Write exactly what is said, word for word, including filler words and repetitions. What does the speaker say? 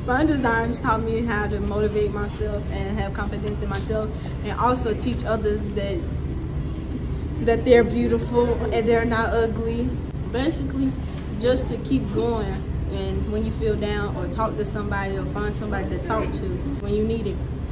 Fun designs taught me how to motivate myself and have confidence in myself, and also teach others that that they're beautiful and they're not ugly. Basically, just to keep going, and when you feel down, or talk to somebody, or find somebody to talk to when you need it.